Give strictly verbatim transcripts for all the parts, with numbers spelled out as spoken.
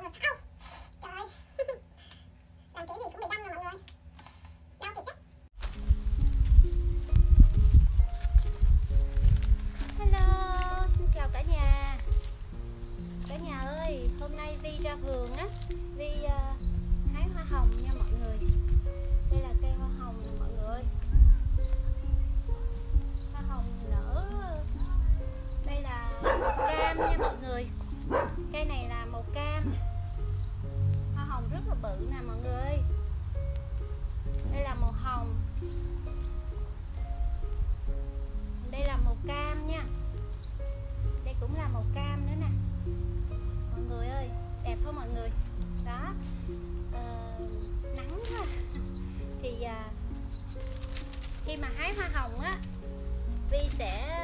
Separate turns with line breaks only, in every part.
người. Không. Trời ơi. Làm kiểu gì cũng bị đâm nè mọi người. Đau thiệt á.
Hello, xin chào cả nhà. Cả nhà ơi, hôm nay Vi ra vườn á, Vi uh, hái hoa hồng nha mọi người. Đây là cây hoa hồng nè mọi người ơi. Hoa hồng nở. Đây là màu cam nha mọi người. Cây này là màu cam. Hoa hồng rất là bự nè mọi người ơi. Đây là màu hồng. Đây là màu cam nha. Đây cũng là màu cam nữa nè. Mọi người ơi, đẹp không mọi người? Đó. Ờ, nắng quá. Thì à, khi mà hái hoa hồng á, Vi sẽ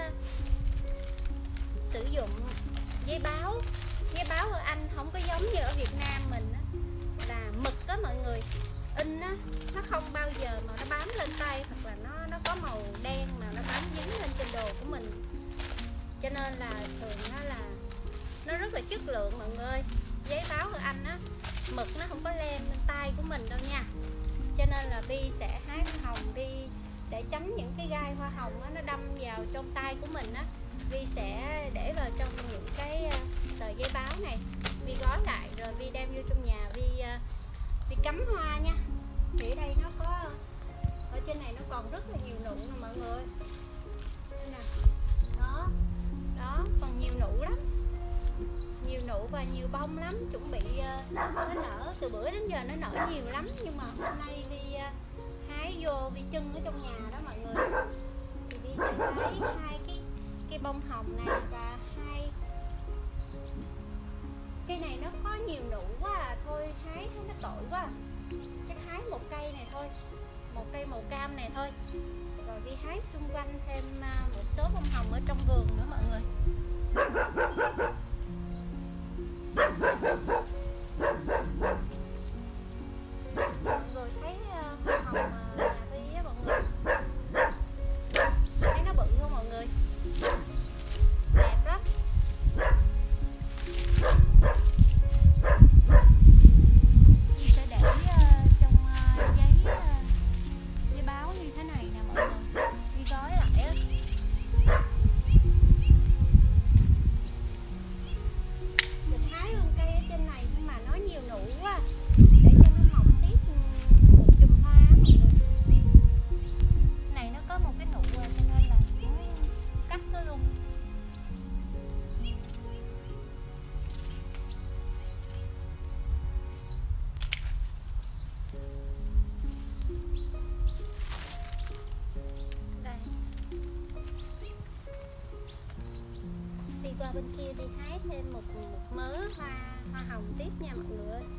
sử dụng giấy báo. Giấy báo ở Anh không có giống như ở Việt Nam mình á, là mực đó mọi người. In á, nó không bao giờ mà nó bám lên tay, hoặc là nó nó có màu đen mà nó bám dính lên trên đồ của mình. Cho nên là thường nó là nó rất là chất lượng mọi người. Giấy báo ở Anh á, mực nó không có lem lên tay của mình đâu nha. Cho nên là Vi sẽ hái hoa hồng đi để tránh những cái gai hoa hồng á, nó đâm vào trong tay của mình á. Vi sẽ để vào trong những cái tờ giấy báo này, Vi gói lại rồi Vi đem vô trong nhà, Vi Vi cắm hoa nha. Thì ở đây nó có, ở trên này nó còn rất là nhiều nụ nè mọi người. Đây nè. Đó. Đó, còn nhiều nụ lắm. Nhiều nụ và nhiều bông lắm. Chuẩn bị uh, nó nở, từ bữa đến giờ nó nở nhiều lắm. Nhưng mà hôm nay Vi uh, hái vô, Vi trưng ở trong nhà đó mọi người. Thì Vi sẽ hái hai cái cái bông hồng này và hai cây này nó có nhiều nụ quá à. Thôi hái thấy nó tội quá à. Chắc hái một cây này thôi, một cây màu cam này thôi. Rồi Vi hái xung quanh thêm uh, một số bông hồng ở trong vườn nữa mọi người. Mọi người thấy uh, hoa hồng uh, nhà Vi á mọi người, thấy nó bự không mọi người? Đẹp lắm. Vi sẽ để uh, trong uh, giấy uh, giấy báo như thế này nè mọi người. Vi gói lại á. Mình hái luôn cây ở trên này nhưng mà nó nhiều nụ quá, để cho nó mọc tiếp một chùm hoa mọi người. Này nó có một cái nụ rồi cho nên là muốn cắt nó luôn. Đây. Đi qua bên kia đi hái thêm một, một mớ hoa hoa hồng tiếp nha mọi người ơi.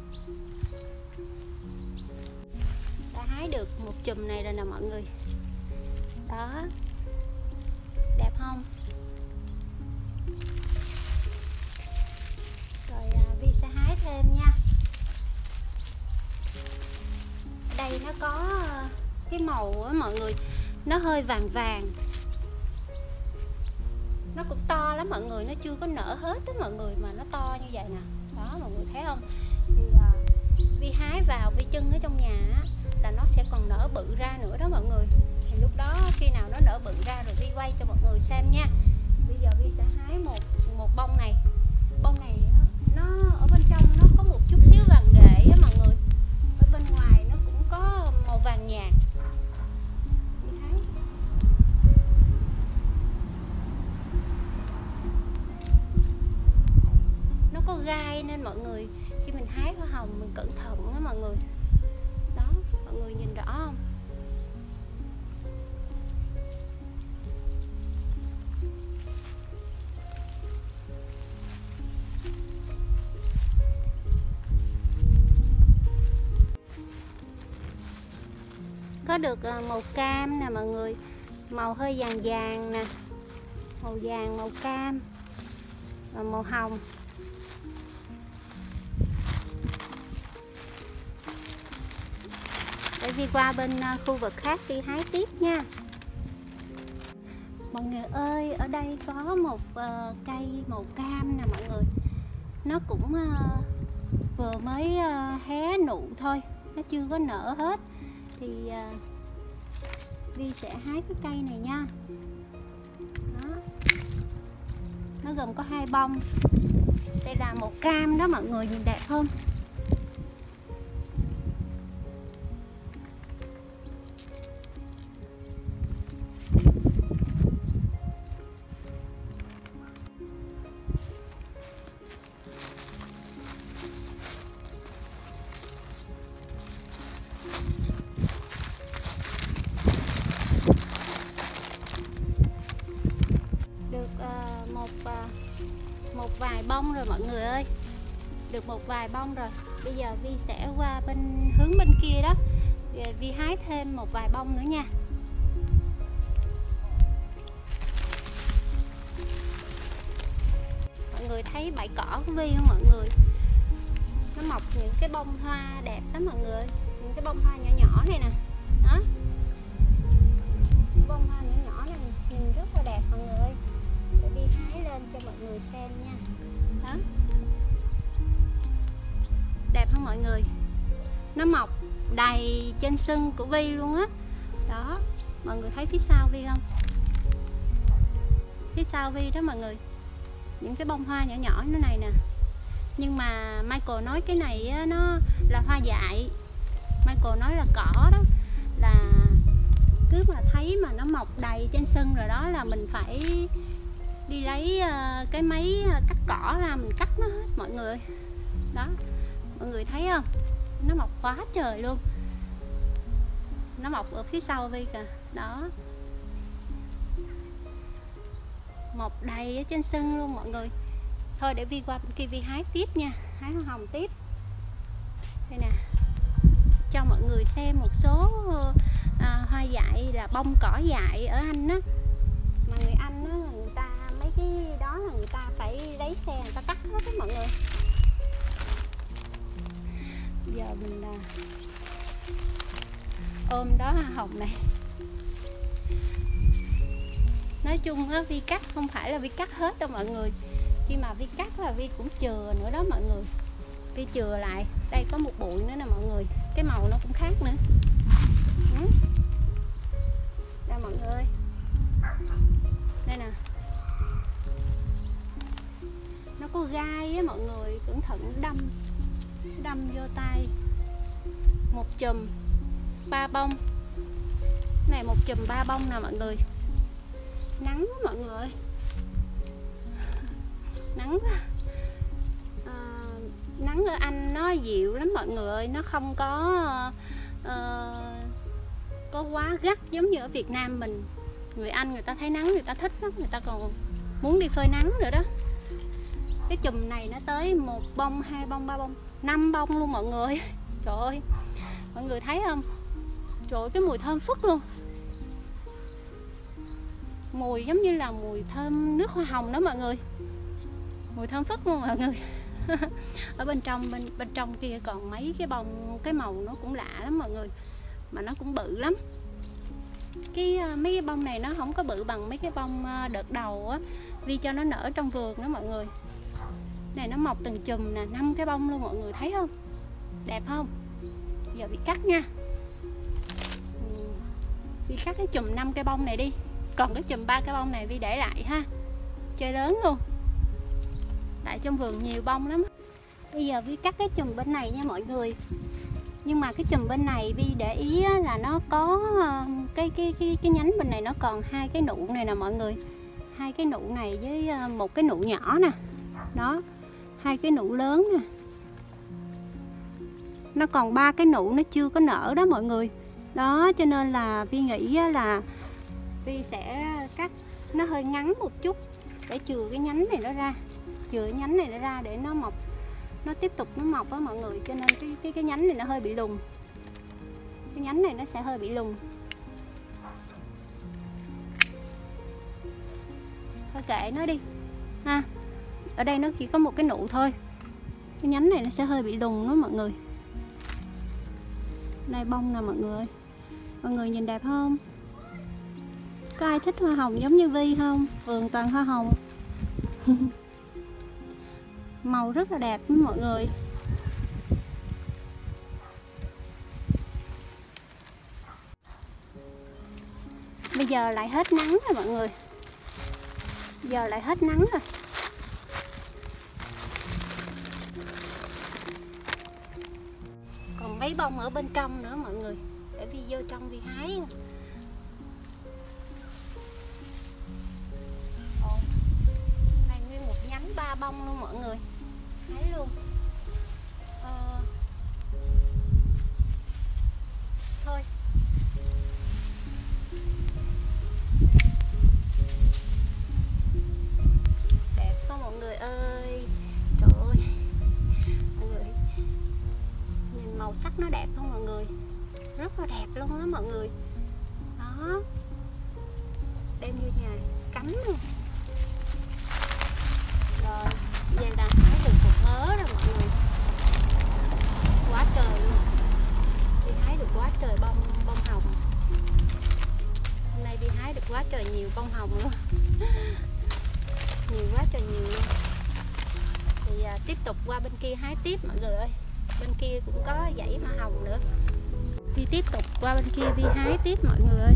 Đã hái được một chùm này rồi nè mọi người. Đó. Đẹp không? Rồi à, Vi sẽ hái thêm nha. Ở đây nó có cái màu á mọi người, nó hơi vàng vàng. Nó cũng to lắm mọi người, nó chưa có nở hết đó mọi người, mà nó to như vậy nè. Đó mọi người thấy không? Thì à, Vi hái vào, Vi trưng ở trong nhà á, là nó sẽ còn nở bự ra nữa đó mọi người. Thì lúc đó khi nào nó nở bự ra rồi Vi quay cho mọi người xem nha. Bây giờ Vi sẽ hái một một bông này. Bông này nó ở bên trong nó có một chút xíu vàng ghệ á mọi người. Ở bên ngoài nó cũng có màu vàng nhạt. Vi hái. Nó có gai nên mọi người khi mình hái hoa hồng mình cẩn thận đó mọi người. Đó, mọi người nhìn rõ không? Có được màu cam nè mọi người, màu hơi vàng vàng nè, màu vàng, màu cam và màu hồng. Để Vi qua bên khu vực khác đi hái tiếp nha. Mọi người ơi, ở đây có một uh, cây màu cam nè mọi người. Nó cũng uh, vừa mới uh, hé nụ thôi, nó chưa có nở hết. Thì uh, Vi sẽ hái cái cây này nha. Đó. Nó gồm có hai bông. Đây là màu cam đó mọi người, nhìn đẹp không? Được uh, một uh, một vài bông rồi mọi người ơi. Được một vài bông rồi. Bây giờ Vi sẽ qua bên hướng bên kia đó, rồi Vi hái thêm một vài bông nữa nha. Mọi người thấy bãi cỏ của Vi không mọi người? Nó mọc những cái bông hoa đẹp lắm mọi người. Những cái bông hoa nhỏ nhỏ này nè. Đó. Bông hoa nhỏ nhỏ này nhìn rất là đẹp mọi người. Để Vi hái lên cho mọi người xem nha. Đó. Đẹp không mọi người? Nó mọc đầy trên sân của Vi luôn á. Đó. Mọi người thấy phía sau Vi không? Phía sau Vi đó mọi người. Những cái bông hoa nhỏ nhỏ như này nè. Nhưng mà Michael nói cái này á, nó là hoa dại. Michael nói là cỏ đó. Là cứ mà thấy mà nó mọc đầy trên sân rồi đó là mình phải đi lấy uh, cái máy cắt cỏ ra, mình cắt nó hết mọi người. Đó. Mọi người thấy không? Nó mọc quá trời luôn. Nó mọc ở phía sau Vi kìa. Đó. Mọc đầy ở trên sân luôn mọi người. Thôi để Vi qua bên kia Vi hái tiếp nha. Hái hoa hồng tiếp. Đây nè. Cho mọi người xem một số à, hoa dại là bông cỏ dại ở Anh á. Mà người Anh á, người ta mấy cái đó là người ta phải lấy xe người ta cắt hết đó mọi người. Giờ mình là ôm đó hoa hồng này. Nói chung á, Vi cắt không phải là Vi cắt hết đâu mọi người. Khi mà Vi cắt là Vi cũng chừa nữa đó mọi người. Vi chừa lại. Đây có một bụi nữa nè mọi người. Cái màu nó cũng khác nữa. Ừ. Đây mọi người ơi. Đây nè. Nó có gai á mọi người. Cẩn thận đâm. Đâm vô tay. Một chùm ba bông. Này một chùm ba bông nè mọi người. Nắng quá mọi người ơi. Nắng quá. À, nắng ở Anh nó dịu lắm mọi người ơi. Nó không có uh, có quá gắt giống như ở Việt Nam mình. Người Anh người ta thấy nắng người ta thích lắm. Người ta còn muốn đi phơi nắng nữa đó. Cái chùm này nó tới một bông, hai bông, ba bông, năm bông luôn mọi người. Trời ơi. Mọi người thấy không? Trời ơi, cái mùi thơm phức luôn. Mùi giống như là mùi thơm nước hoa hồng đó mọi người. Mùi thơm phức luôn mọi người. Ở bên trong bên bên trong kia còn mấy cái bông, cái màu nó cũng lạ lắm mọi người. Mà nó cũng bự lắm. Cái mấy cái bông này nó không có bự bằng mấy cái bông đợt đầu á. Vi cho nó nở trong vườn đó mọi người. Này nó mọc từng chùm nè, năm cái bông luôn mọi người thấy không? Đẹp không? Giờ Vi cắt nha. Vi cắt cái chùm năm cái bông này đi. Còn cái chùm ba cái bông này Vi để lại ha. Chơi lớn luôn. Tại trong vườn nhiều bông lắm. Bây giờ Vi cắt cái chùm bên này nha mọi người. Nhưng mà cái chùm bên này Vi để ý là nó có cái cái cái cái nhánh bên này nó còn hai cái nụ này nè mọi người. Hai cái nụ này với một cái nụ nhỏ nè. Đó. Hai cái nụ lớn nè. Nó còn ba cái nụ nó chưa có nở đó mọi người. Đó cho nên là Vi nghĩ là Vi sẽ cắt nó hơi ngắn một chút để chừa cái nhánh này nó ra. Chừa cái nhánh này nó ra để nó mọc, nó tiếp tục nó mọc á mọi người. Cho nên cái, cái cái nhánh này nó hơi bị lùn. Cái nhánh này nó sẽ hơi bị lùn. Thôi kệ nó đi ha. Ở đây nó chỉ có một cái nụ thôi. Cái nhánh này nó sẽ hơi bị lùn đó mọi người. Đây bông nè mọi người. Mọi người nhìn đẹp không? Có ai thích hoa hồng giống như Vi không? Vườn toàn hoa hồng. Màu rất là đẹp đó mọi người. Bây giờ lại hết nắng rồi mọi người. Giờ lại hết nắng rồi. Còn mấy bông ở bên trong nữa mọi người. Để Vi vô trong Vi hái. Ồ, này nguyên một nhánh ba bông luôn mọi người. Hái luôn. Ờ... Thôi. Đẹp không mọi người ơi. Trời ơi. Mọi người nhìn màu sắc nó đẹp không mọi người. Rất là đẹp luôn đó mọi người. Đó. Đem vô nhà cắm luôn. Rồi, vậy là hái được một mớ rồi mọi người. Quá trời luôn. Đi hái được quá trời bông bông hồng. Hôm nay đi hái được quá trời nhiều bông hồng luôn. Nhiều quá trời nhiều luôn. Thì à, tiếp tục qua bên kia hái tiếp mọi người ơi. Bên kia cũng có dãy hoa hồng nữa. Đi tiếp tục qua bên kia đi hái tiếp mọi người ơi.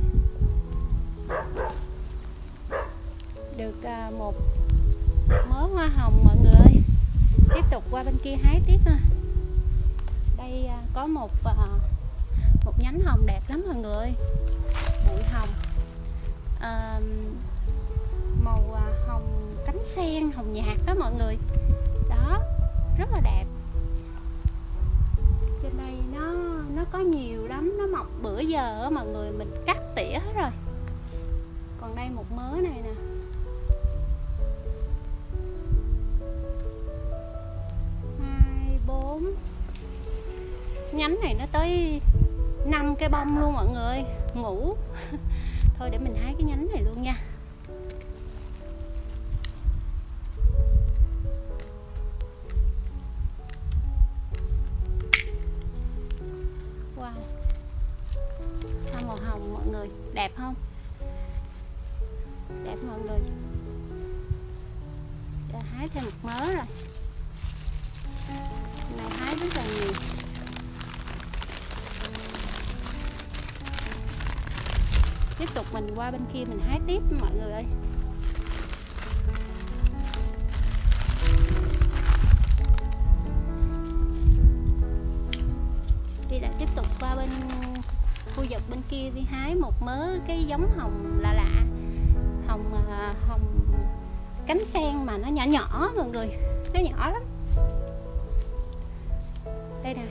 Được à, một mớ hoa hồng mọi người ơi. Tiếp tục qua bên kia hái tiếp ha. Đây à, có một à, một nhánh hồng đẹp lắm mọi người ơi. Bụi hồng à, màu à, hồng cánh sen, hồng nhạt đó mọi người. Đó, rất là đẹp. Trên đây nó nó có nhiều lắm, nó mọc bữa giờ á mọi người, mình cắt tỉa hết rồi. Còn đây một mớ này nè. Hai, bốn. Nhánh này nó tới năm cái bông luôn mọi người, ngủ. Thôi để mình hái cái nhánh này luôn nha. Wow. Hoa màu hồng mọi người, đẹp không? Đẹp mọi người. Đã hái thêm một mớ rồi. Này hái rất là nhiều. Tiếp tục mình qua bên kia mình hái tiếp mọi người ơi. Đi lại tiếp tục qua bên khu vực bên kia đi hái một mớ cái giống hồng lạ lạ. Hồng hồng cánh sen mà nó nhỏ nhỏ mọi người, nó nhỏ lắm. Đây nè.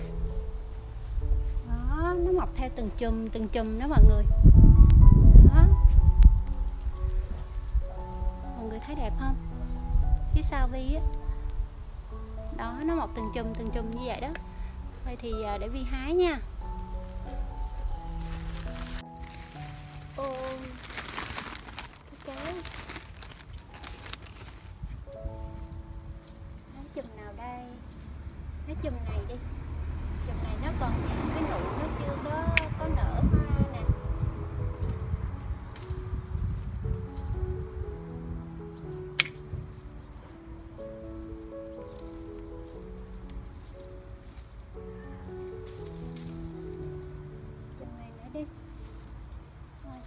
Đó, nó mọc theo từng chùm từng chùm đó mọi người. Đó. Mọi người thấy đẹp không? Phía sau Vi á. Đó, nó mọc từng chùm từng chùm như vậy đó. Thôi thì để Vi hái nha. Ô, cái trái. Hái chùm nào đây? Hái chùm này đi. Chùm này nó còn những cái nụ nó chưa có có nở hoa nè. Chùm này nữa đi. Rồi.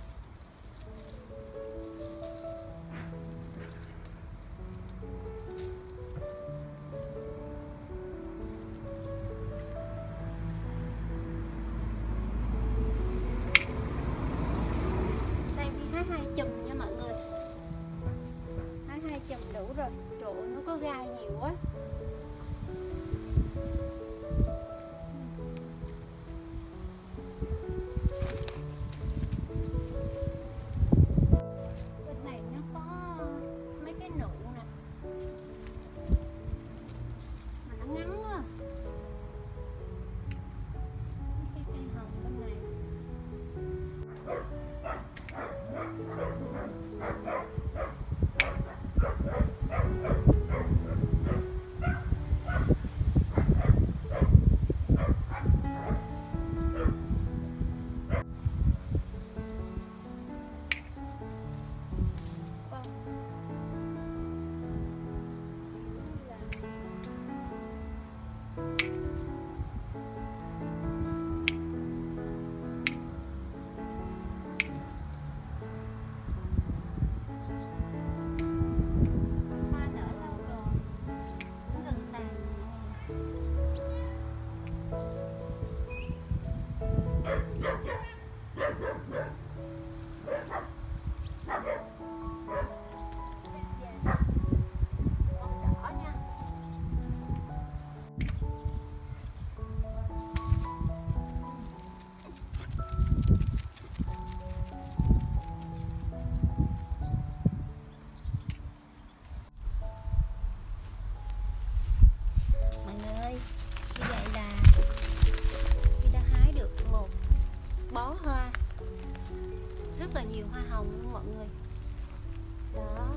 bó hoa, rất là nhiều hoa hồng luôn mọi người. Đó,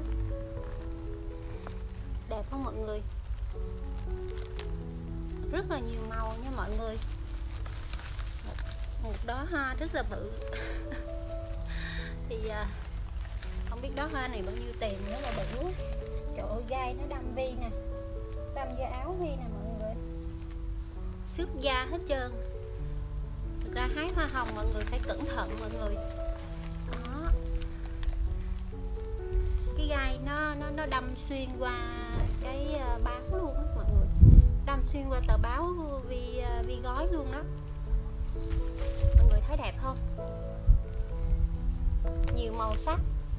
đẹp không mọi người? Rất là nhiều màu nha mọi người. Một đóa hoa rất là bự. Thì à, không biết đóa hoa này bao nhiêu tiền, nó là bự quá. Trời ơi, gai nó đâm Vi nè, đâm vô áo Vi nè mọi người, xước da hết trơn. Thực ra hái hoa hồng mọi người phải cẩn thận mọi người. Đó, cái gai nó nó nó đâm xuyên qua cái báo luôn đó mọi người, đâm xuyên qua tờ báo Vi Vi gói luôn đó. Mọi người thấy đẹp không? Nhiều màu sắc.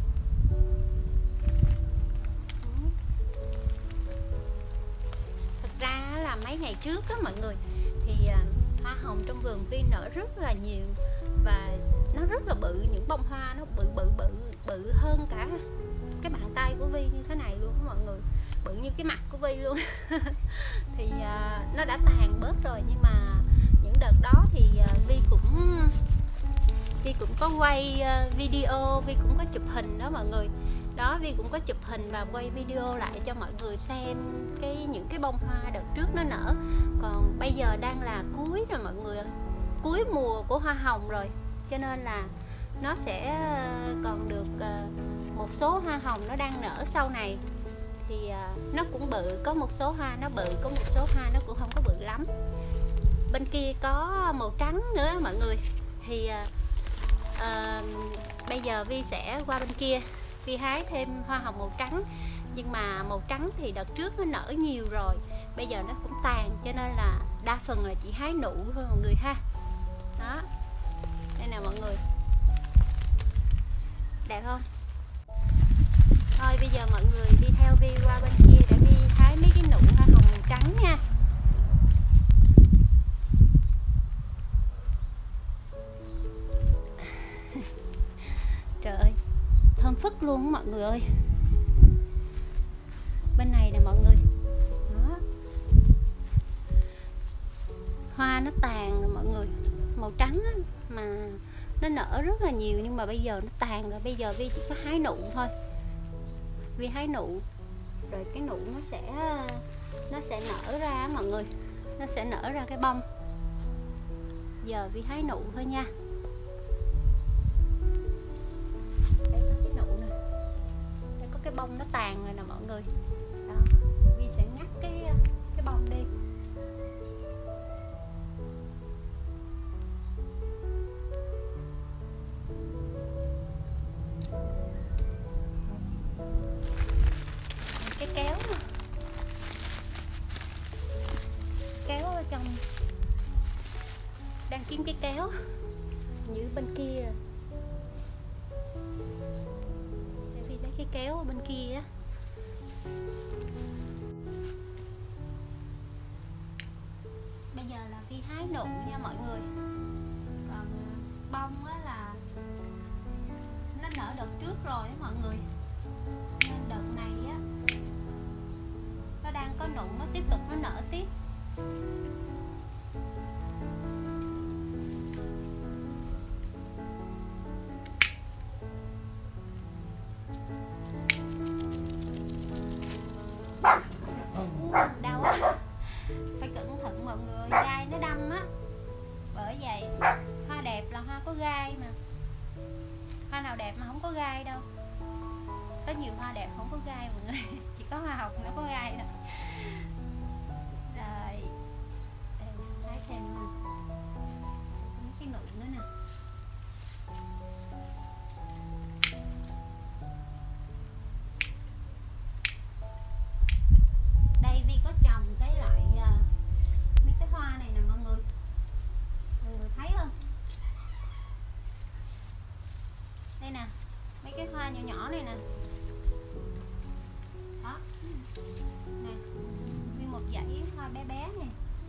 Thật ra là mấy ngày trước đó mọi người, thì hoa hồng trong vườn Vi nở rất là nhiều và nó rất là bự, những bông hoa nó bự bự bự bự hơn cả cái bàn tay của Vi như thế này luôn đó mọi người, bự như cái mặt của Vi luôn. Thì uh, nó đã tàn bớt rồi, nhưng mà những đợt đó thì uh, Vi cũng Vi cũng có quay uh, video, Vi cũng có chụp hình đó mọi người. Đó, Vi cũng có chụp hình và quay video lại cho mọi người xem cái những cái bông hoa đợt trước nó nở. Còn bây giờ đang là cuối rồi mọi người, cuối mùa của hoa hồng rồi, cho nên là nó sẽ còn được một số hoa hồng nó đang nở sau này. Thì nó cũng bự, có một số hoa nó bự, có một số hoa nó cũng không có bự lắm. Bên kia có màu trắng nữa mọi người. Thì uh, bây giờ Vi sẽ qua bên kia, Vi hái thêm hoa hồng màu trắng. Nhưng mà màu trắng thì đợt trước nó nở nhiều rồi, bây giờ nó cũng tàn, cho nên là đa phần là chỉ hái nụ thôi mọi người ha. Đó, đây nè mọi người, đẹp không? Thôi bây giờ mọi người đi theo Vi qua bên kia để Vi hái mấy cái nụ hoa hồng màu trắng nha. Trời ơi, thơm phức luôn mọi người ơi. Bên này nè mọi người. Đó, hoa nó tàn rồi mọi người, màu trắng á, mà nó nở rất là nhiều, nhưng mà bây giờ nó tàn rồi. Bây giờ Vi chỉ có hái nụ thôi, Vi hái nụ rồi cái nụ nó sẽ nó sẽ nở ra mọi người, nó sẽ nở ra cái bông. Giờ Vi hái nụ thôi nha. Đây có cái nụ nè, đây có cái bông nó tàn rồi nè mọi người. Đó, Vi sẽ ngắt cái cái bông đi. Cái kéo nè, kéo ở trong, đang kiếm cái kéo như bên kia. Để Vi lấy cái kéo ở bên kia á. Bây giờ là Vi hái nụ nha mọi người. Còn bông á là nó nở đợt trước rồi á mọi người, nên đợt này á nó đang có nụ, nó tiếp tục nó nở tiếp. Đau á, phải cẩn thận mọi người, gai nó đâm á. Bởi vậy hoa đẹp là hoa có gai mà, hoa nào đẹp mà không có gai đâu. Có nhiều hoa đẹp không có gai mọi người. Chỉ có hoa hồng nó có gai thôi. Rồi, đây hái thêm mấy cái nụ nữa nè. Đây Vi có trồng cái loại mấy cái hoa này nè mọi người, mọi người thấy không? Đây nè, mấy cái hoa nhỏ nhỏ này nè. Đó nè, nguyên một dãy hoa bé bé này.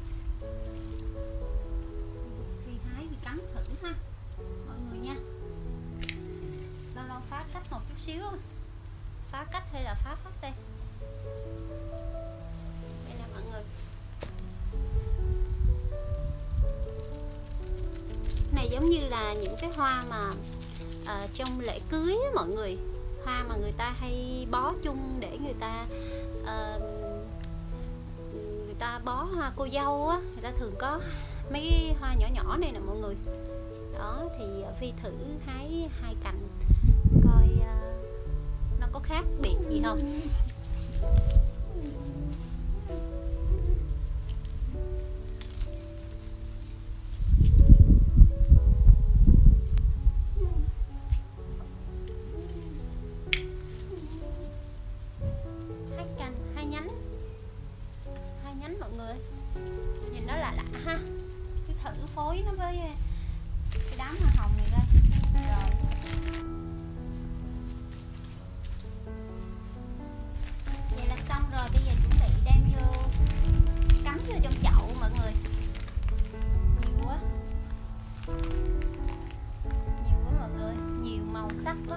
Vi hái Vi cắm thử ha mọi người nha. Lâu lâu phá cách một chút xíu, phá cách hay là phá phách đây. Đây nè mọi người, này giống như là những cái hoa mà uh, trong lễ cưới á, mọi người, hoa mà người ta hay bó chung để người ta uh, người ta bó hoa cô dâu á, người ta thường có mấy cái hoa nhỏ nhỏ này nè mọi người. Đó thì Vi thử hái hai cành coi uh, nó có khác biệt gì không. Hai cành, hai nhánh, hai nhánh mọi người, nhìn nó lạ lạ ha. Cứ thử phối nó với cái đám hoa hồng này coi. Rồi vậy là xong rồi, bây giờ chuẩn bị đem vô cắm vô trong chậu mọi người. Nhiều quá, nhiều quá mọi người, nhiều màu sắc quá.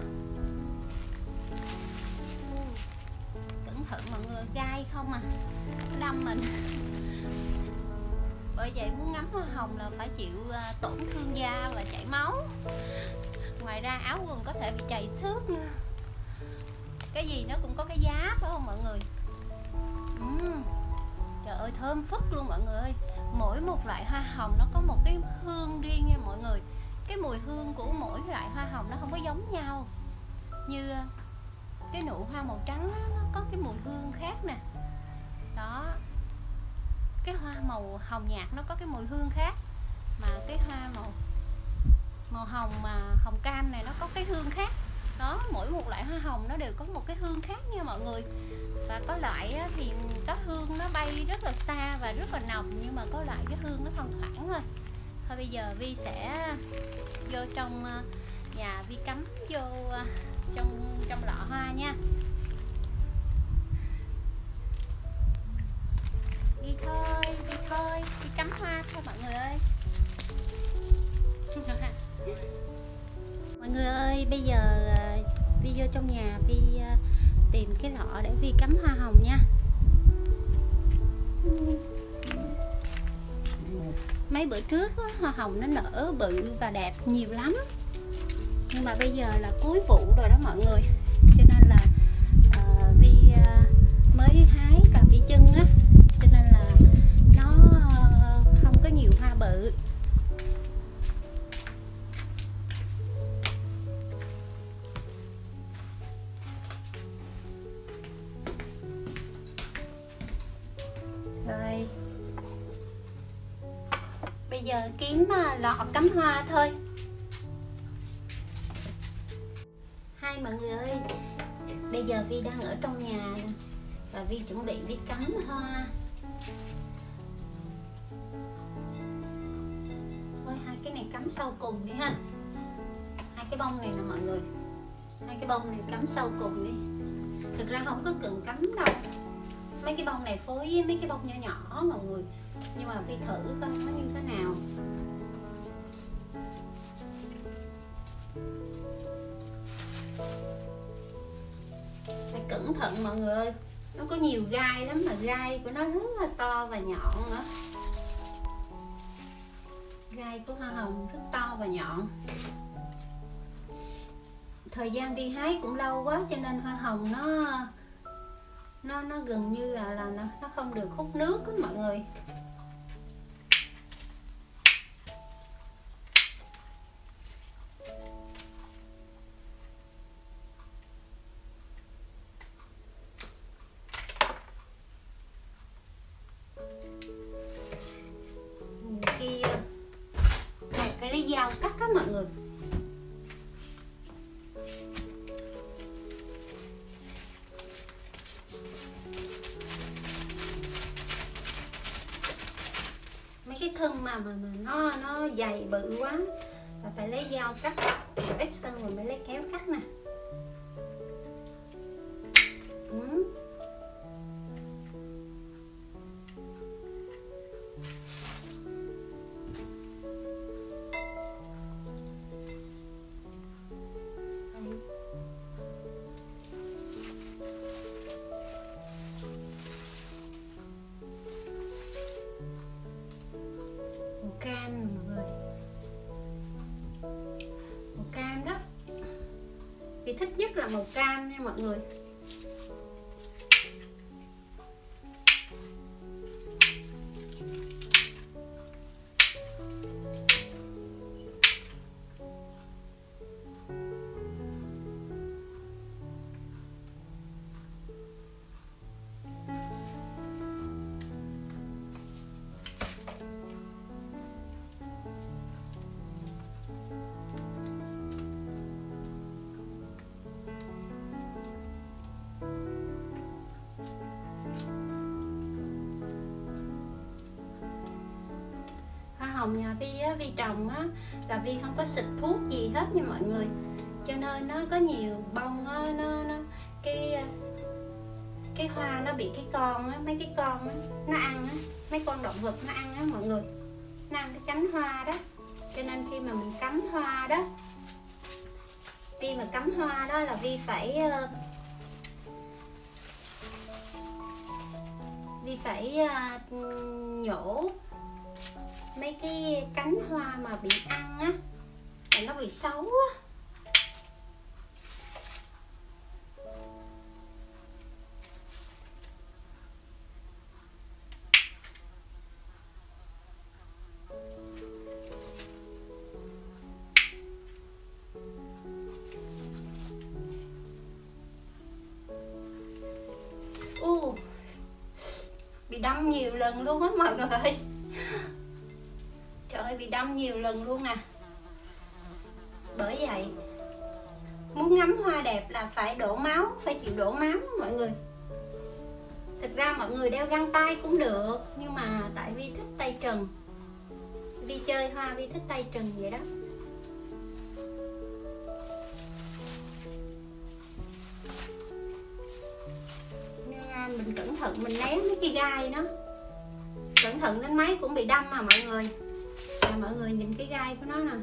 Cẩn thận mọi người, gai không à, nó đâm mình. Bởi vậy muốn ngắm hoa hồng là phải chịu tổn thương da và chảy máu. Ngoài ra áo quần có thể bị chảy xước nữa. Cái gì nó cũng có cái giá phải không mọi người? uhm. Trời ơi thơm phức luôn mọi người ơi. Mỗi một loại hoa hồng nó có một cái hương riêng nha mọi người. Cái mùi hương của mỗi loại hoa hồng nó không có giống nhau. Như cái nụ hoa màu trắng nó có cái mùi hương khác nè. Đó, cái hoa màu hồng nhạt nó có cái mùi hương khác. Mà cái hoa màu màu hồng mà hồng cam này nó có cái hương khác. Đó, mỗi một loại hoa hồng nó đều có một cái hương khác nha mọi người. Và có loại thì có hương nó bay rất là xa và rất là nồng, nhưng mà có loại cái hương nó thoang thoảng thôi. Thôi bây giờ Vi sẽ vô trong nhà Vi cắm vô trong trong lọ hoa nha. Đi thôi, đi thôi, đi cắm hoa thôi mọi người ơi. Mọi người ơi, bây giờ Vi vô trong nhà Vi tìm cái lọ để Vi cắm hoa hồng nha. Mấy bữa trước hoa hồng nó nở bự và đẹp nhiều lắm. Nhưng mà bây giờ là cuối vụ rồi đó mọi người. Cho nên là uh, Vi uh, mới hái và Vi chân á. Cho nên là nó uh, không có nhiều hoa bự. Rồi bây giờ kiếm uh, lọ cắm hoa thôi. Hai mọi người ơi, bây giờ Vi đang ở trong nhà và Vi chuẩn bị đi cắm hoa. Thôi hai cái này cắm sau cùng đi ha. Hai cái bông này nè mọi người, hai cái bông này cắm sau cùng đi. Thực ra không có cần cắm đâu, mấy cái bông này phối với mấy cái bông nhỏ nhỏ mọi người. Nhưng mà Vi thử coi nó như thế nào. Phải cẩn thận mọi người ơi, nó có nhiều gai lắm, mà gai của nó rất là to và nhọn nữa. Gai của hoa hồng rất to và nhọn. Thời gian đi hái cũng lâu quá cho nên hoa hồng nó nó nó gần như là là nó, nó không được hút nước đó mọi người. Khi phải lấy dao cắt á mọi người. Mấy cái thân mà mà, mà nó nó dày bự quá là phải lấy dao cắt, ít xong rồi mới lấy kéo cắt nè. Ừ. Cam mọi người. cam đó. Vi thích nhất là màu cam nha mọi người. Hồng nhà Vi á, Vi trồng á là Vi không có xịt thuốc gì hết nha mọi người, cho nên nó có nhiều bông á, nó, nó cái cái hoa nó bị cái con á, mấy cái con á, nó ăn á, mấy con động vật nó ăn á mọi người, nó ăn cái cánh hoa đó, cho nên khi mà mình cắm hoa đó, khi mà cắm hoa đó là Vi phải Vi phải uh, nhổ mấy cái cánh hoa mà bị ăn á, nó bị xấu á. Uh, bị đâm nhiều lần luôn á mọi người ơi. Trời ơi, bị đâm nhiều lần luôn nè. Bởi vậy muốn ngắm hoa đẹp là phải đổ máu, phải chịu đổ máu mọi người. Thực ra mọi người đeo găng tay cũng được, nhưng mà tại Vi thích tay trần, Vi chơi hoa Vi thích tay trần vậy đó. Nhưng mình cẩn thận, mình né mấy cái gai nó, cẩn thận đến mấy cũng bị đâm mà mọi người. Và mọi người nhìn cái gai của nó nè.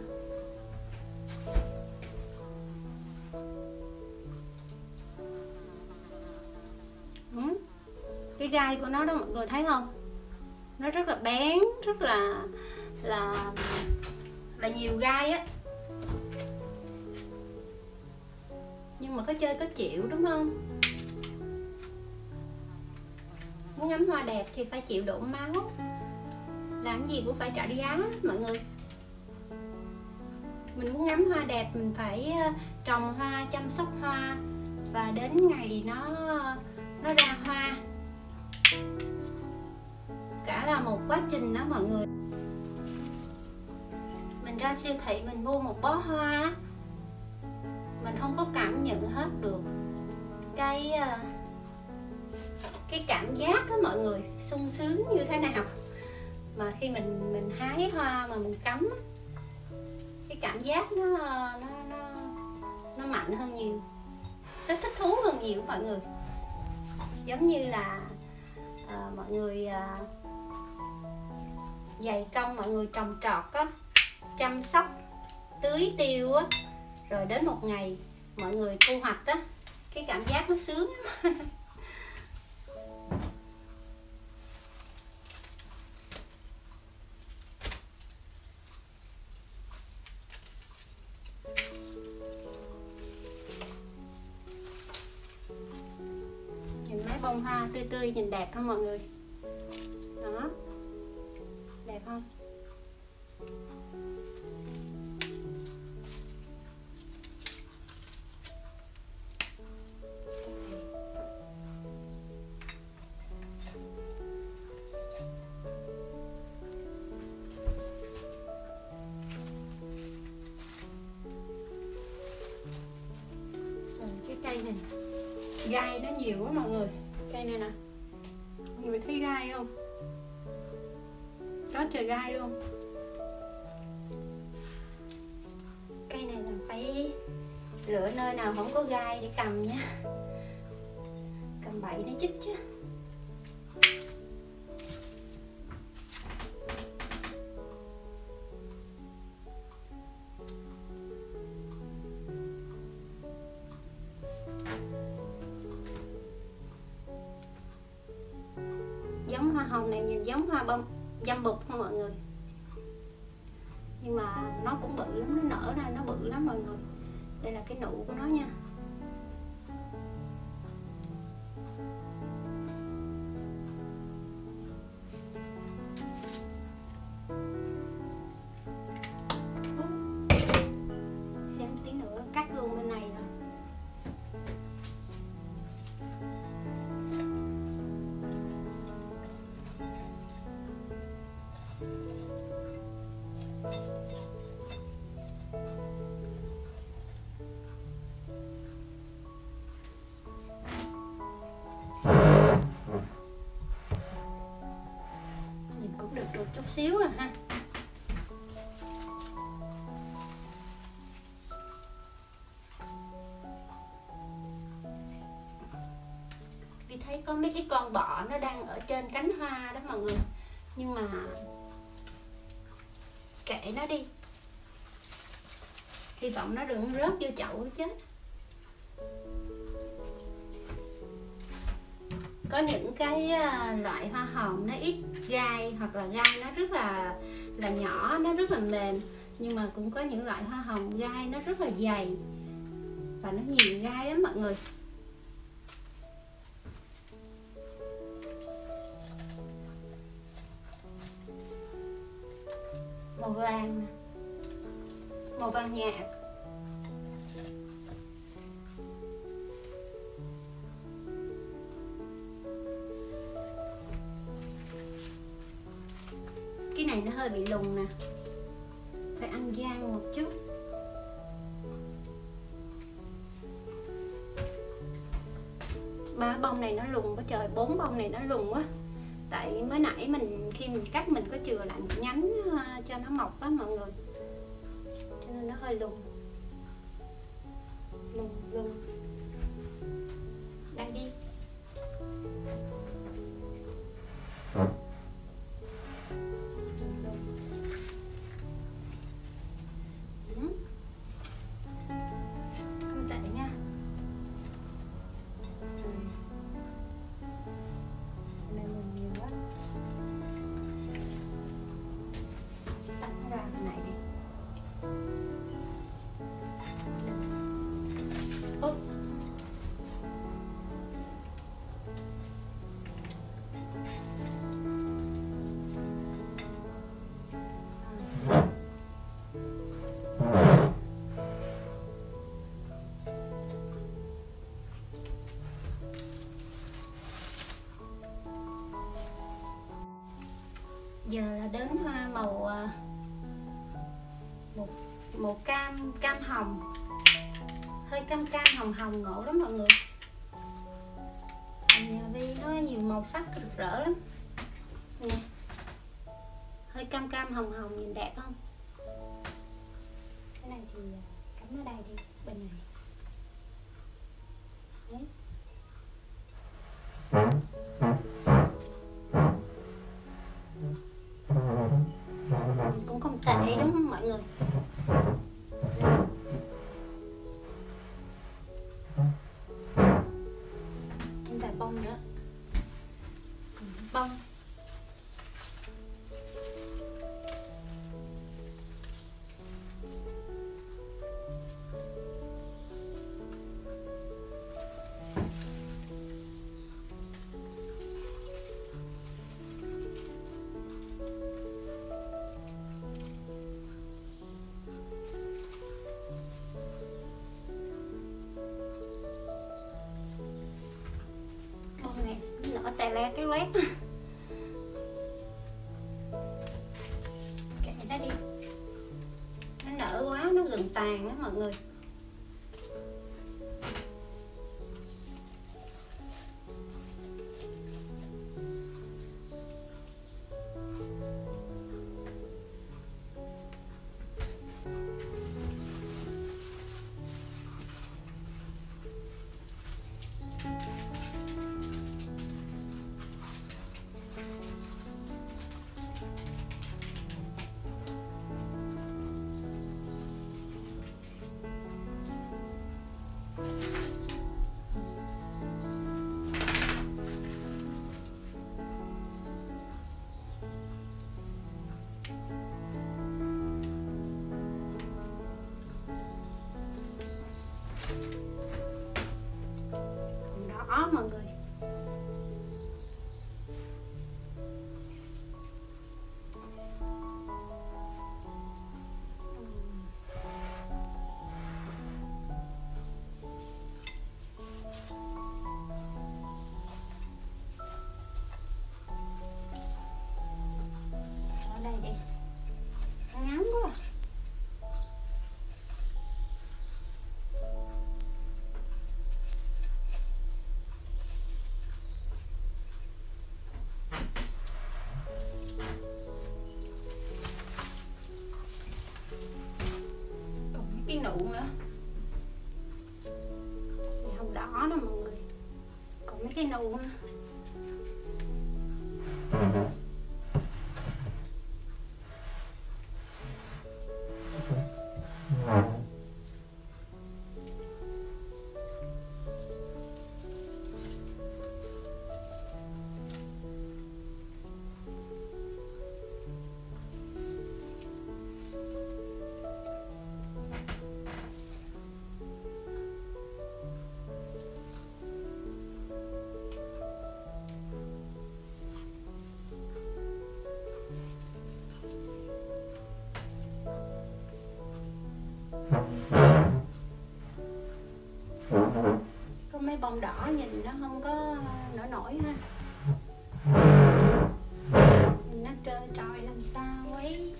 Ừ. Cái gai của nó đó mọi người thấy không? Nó rất là bén, rất là là là nhiều gai á. Nhưng mà có chơi có chịu đúng không? Muốn ngắm hoa đẹp thì phải chịu đổ máu. Làm gì cũng phải trả giá mọi người. Mình muốn ngắm hoa đẹp mình phải trồng hoa, chăm sóc hoa, và đến ngày nó nó ra hoa. Cả là một quá trình đó mọi người. Mình ra siêu thị mình mua một bó hoa, mình không có cảm nhận hết được cái cái cảm giác đó mọi người, sung sướng như thế nào mà khi mình mình hái hoa mà mình cắm, cái cảm giác nó nó nó nó mạnh hơn nhiều, thích thích thú hơn nhiều mọi người. Giống như là à, mọi người à, dày công mọi người trồng trọt á, chăm sóc tưới tiêu á, rồi đến một ngày mọi người thu hoạch á, cái cảm giác nó sướng. Nhìn mấy bông hoa tươi tươi nhìn đẹp không mọi người? Đó, đẹp không? Cái cây này gai nó nhiều quá mọi người. Cây này nè, mọi người thấy gai không? Có trời gai luôn. Cây này là phải lựa nơi nào không có gai để cầm nha, cầm bậy nó chích chứ. Giống hoa hồng này nhìn giống hoa bông dâm bụt không mọi người, nhưng mà nó cũng bự lắm, nó nở ra nó bự lắm mọi người. cái nụ của nó nha. Xem tí nữa cắt luôn bên này rồi. Nhìn cũng được được chút xíu à ha. Vì thấy có mấy cái con bọ nó đang ở trên cánh hoa đó mọi người, nhưng mà kệ nó đi, hy vọng nó đừng rớt vô chậu chết. Có những cái loại hoa hồng nó ít gai, hoặc là gai nó rất là là nhỏ, nó rất là mềm, nhưng mà cũng có những loại hoa hồng gai nó rất là dày và nó nhiều gai lắm mọi người. Màu vàng nè, màu vàng nhạt. Cái này nó hơi bị lùn nè, phải ăn gian một chút. Ba bông này nó lùn quá trời, bốn bông này nó lùn quá. Tại mới nãy mình khi mình cắt mình có chừa lại một nhánh cho nó mọc á mọi người, cho nên nó hơi lùn lùn lùn. Đây đi. Không tệ nha. Này mình nhiều quá. Tắt nó ra bên này đi. Úp. Giờ là đến hoa màu một màu cam cam hồng, hơi cam cam hồng hồng ngộ lắm mọi người. Nhà Vi nó nhiều màu sắc rực rỡ lắm nè, hơi cam cam hồng hồng nhìn đẹp không? Cái này thì cắm ở đây đi, bên này. Đấy. Cũng không tệ đúng không mọi người? Thêm vài bông nữa. Bông. Này nở tè le cái loét. Kệ nó đi, nó nở quá nó gần tàn đó mọi người. cái nụ nữa. Màu đỏ đó mọi người, còn mấy cái nụ nữa. Có mấy bông đỏ nhìn nó không có nổi nổi ha, nhìn nó trơ trọi làm sao ấy.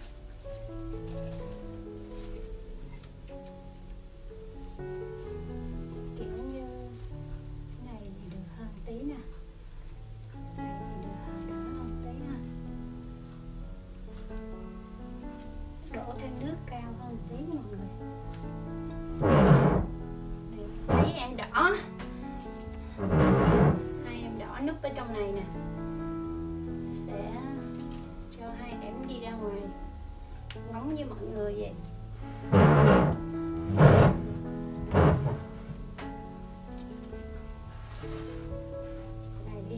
Kiểu như này thì được hơn tí nè, này thì được hơn đỡ hơn tí nè, đổ trên nước cao hơn tí nè mọi người. Thấy em đỏ, hai em đỏ núp ở trong này nè, sẽ cho hai em đi ra ngoài ngóng với mọi người vậy. Này đi.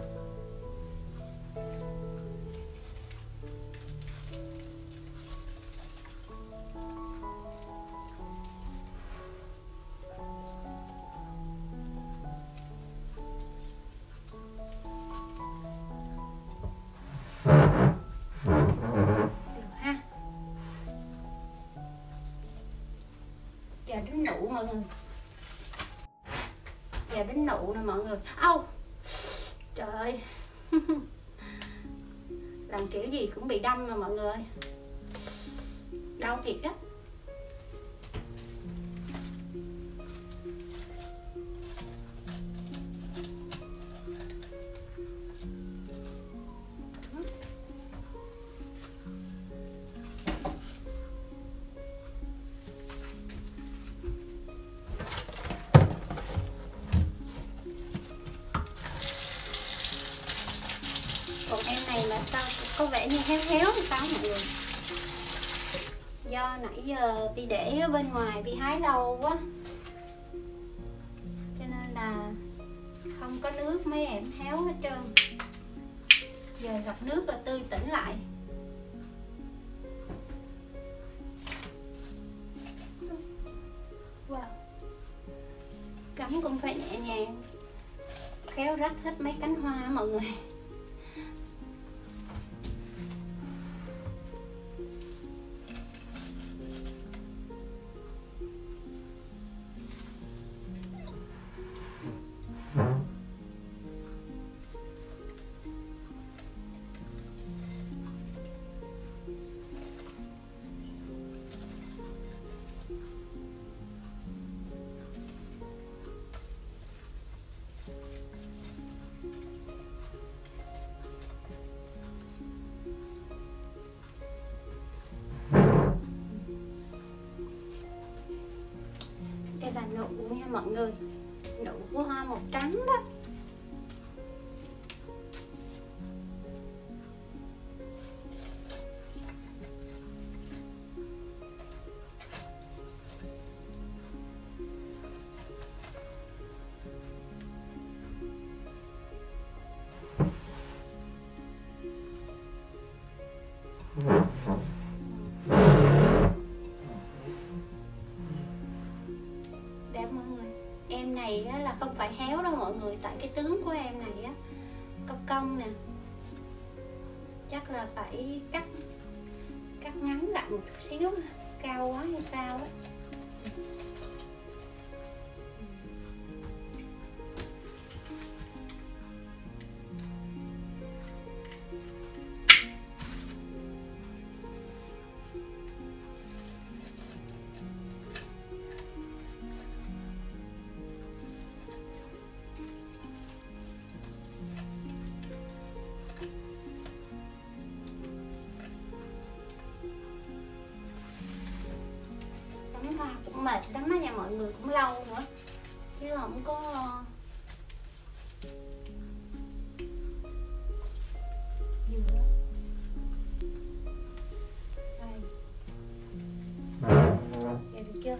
Giờ đến nụ mọi người, giờ đến nụ nè mọi người. Âu trời ơi làm kiểu gì cũng bị đâm mà mọi người ơi, đau thiệt á. Còn em này mà sao có vẻ như héo héo thì sao mọi người? Do nãy giờ bị để ở bên ngoài, bị hái lâu quá, cho nên là không có nước, mấy em héo hết trơn. Giờ gặp nước là tươi tỉnh lại. Wow. Cắm cũng phải nhẹ nhàng, khéo rách hết mấy cánh hoa mọi người. Đây là nụ nha mọi người, nụ của hoa màu trắng đó. Đẹp mọi người. Em này á, là không phải héo đâu mọi người, tại cái tướng của em này á cong cong nè, chắc là phải cắt cắt ngắn lại một chút xíu, cao quá hay sao á. cũng mệt lắm á nha mọi người, cũng lâu nữa chứ không có dừa. Đây. Vậy được chưa?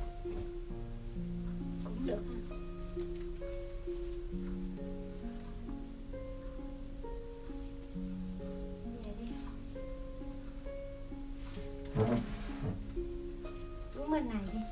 Cũng được. Vậy đi. Đúng bên này đi.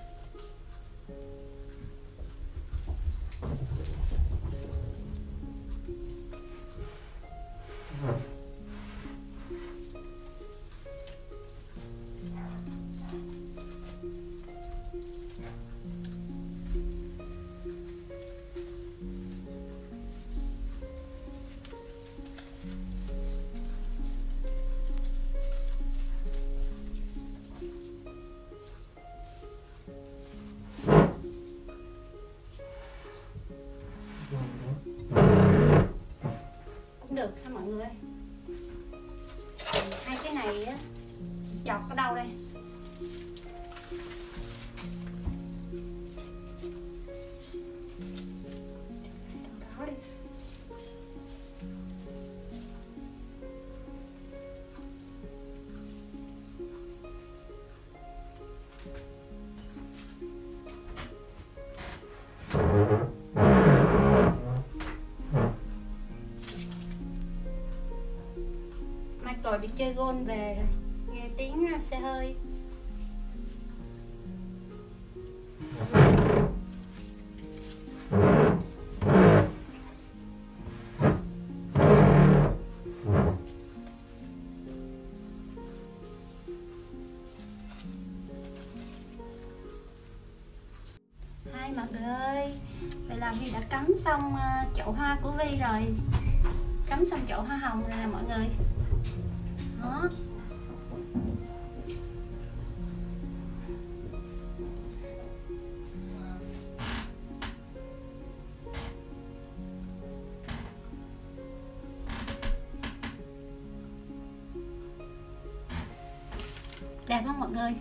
Cũng được ha mọi người ơi. Hai cái này á chọt ở đâu đây? Đâu đó đi. Michael đi chơi golf về rồi, nghe tiếng xe hơi. Hai mọi người ơi, vậy là Vi đã cắm xong chậu hoa của Vi rồi, cắm xong chậu hoa hồng rồi nè mọi người. Đó. Đẹp không mọi người?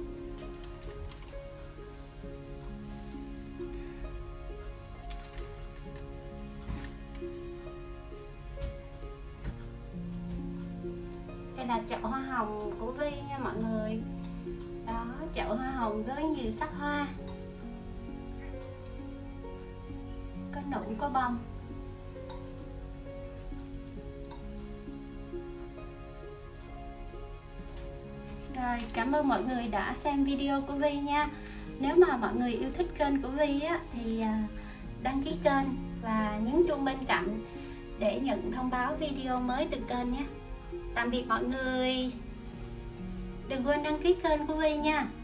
Đây là chậu hoa hồng của Vi nha mọi người. Đó, chậu hoa hồng với nhiều sắc hoa, có nụ có bông. Rồi, cảm ơn mọi người đã xem video của Vi nha. Nếu mà mọi người yêu thích kênh của Vi á, thì đăng ký kênh và nhấn chuông bên cạnh để nhận thông báo video mới từ kênh nhé. Tạm biệt mọi người. Đừng quên đăng ký kênh của Vi nha.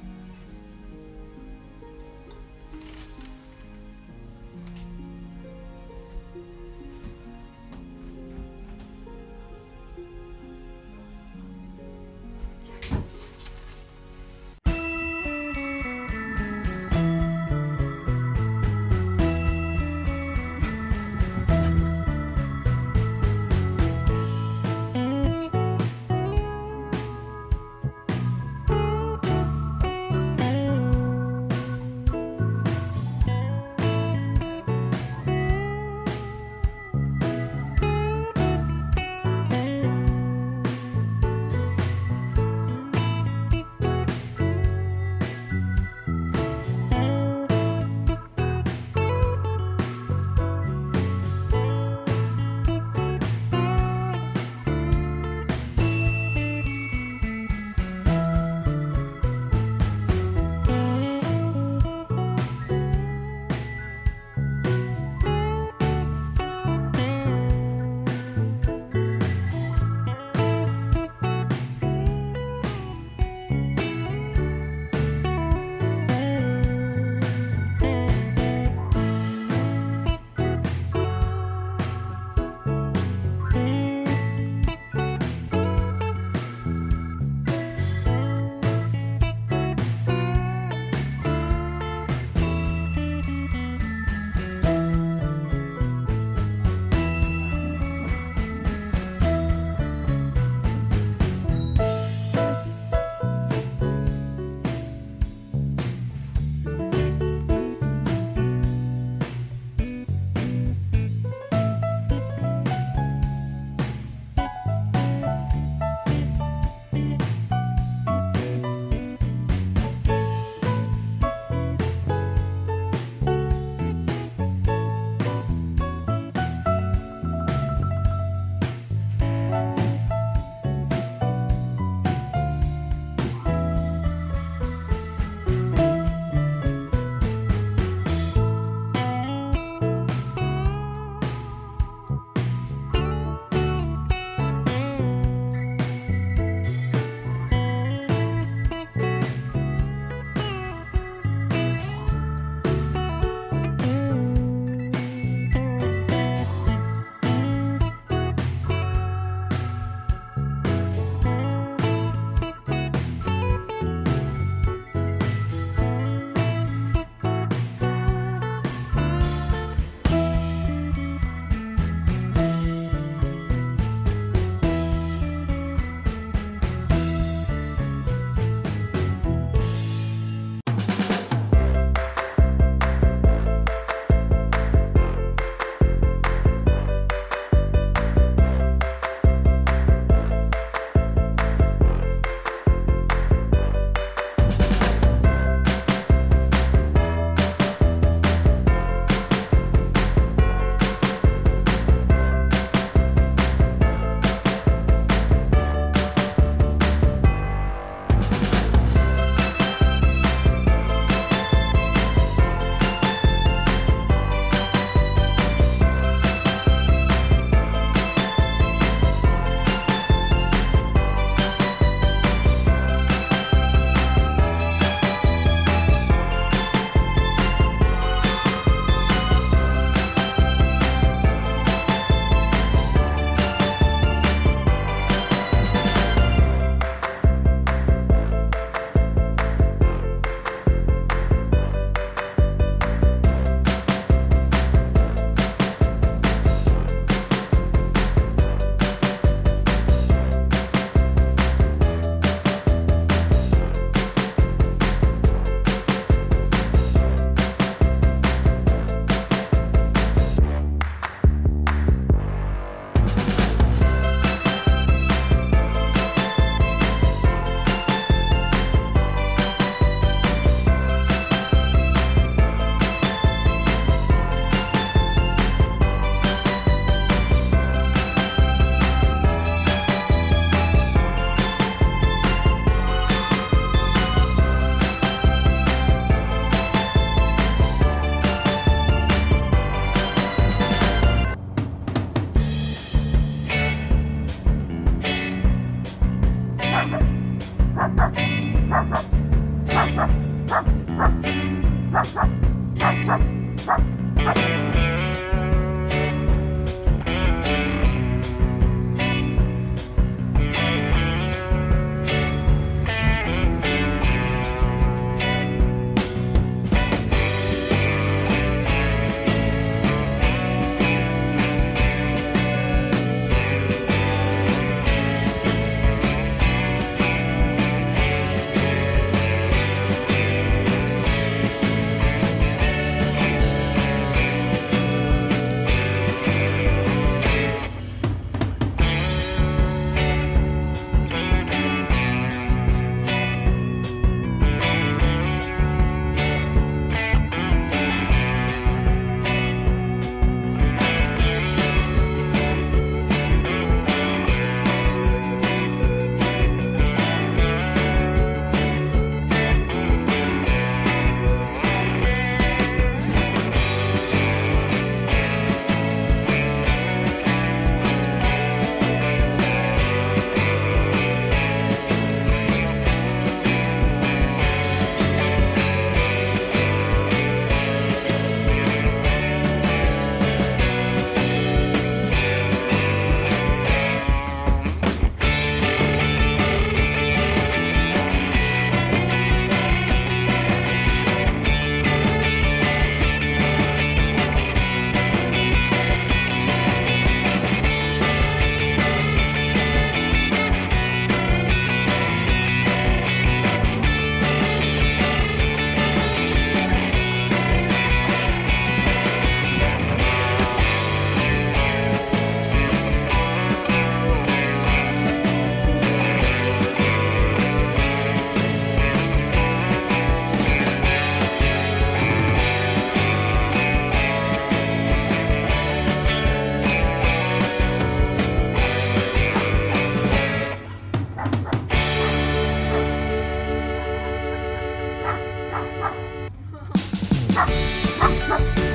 Bye.